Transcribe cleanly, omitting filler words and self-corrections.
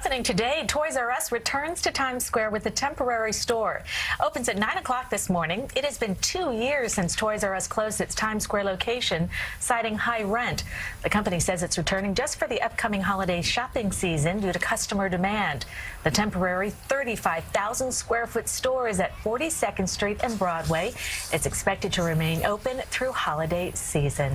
Happening today, Toys R Us returns to Times Square with a temporary store. Opens at 9 o'clock this morning. It has been 2 years since Toys R Us closed its Times Square location, citing high rent. The company says it's returning just for the upcoming holiday shopping season due to customer demand. The temporary 35,000 square foot store is at 42nd Street and Broadway. It's expected to remain open through holiday season.